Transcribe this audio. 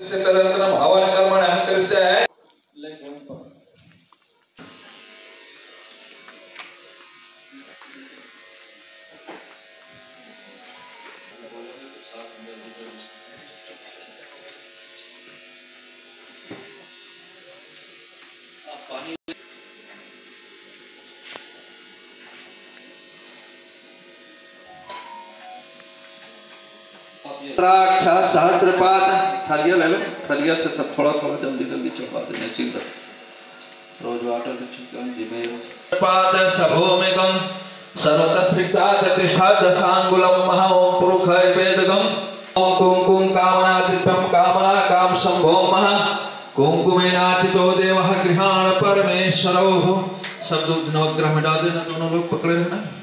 तदनन्तरं हवनकर्मणः कृत्वा द्राक्षा सहस्रपात थलिया ले लो, थलिया से सब थोड़ा थोड़ा जल्दी जल्दी चढ़ा देना चिंता रोज वाटर के चिंतन जिमे पात सभूमिकम सर्वतः तिष्ठाद सांगुलम महा ओम पुरुखाय वेदगम ओम कुंकुम कामनातिपम कामना काम संभो महा कुंकुमेनातितो देवः गृहाण परमेश्वरो शब्द नवग्रह में डाल देना दोनों लोग पकड़े रहना।